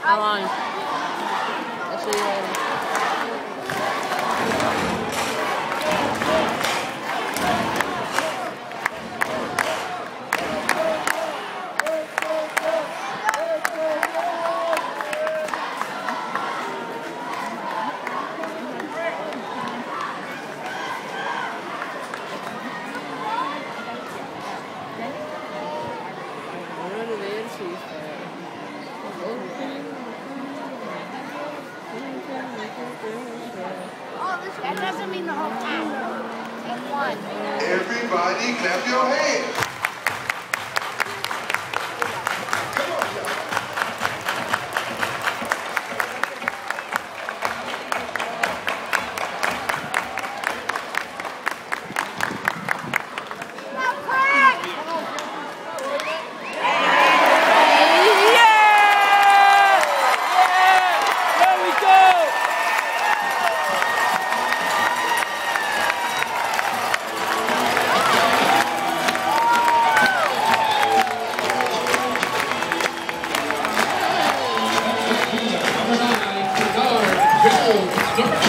How long? I'll see you later. That doesn't mean the whole time. Take one. Everybody clap your hands. Number 9, the guard, Joe.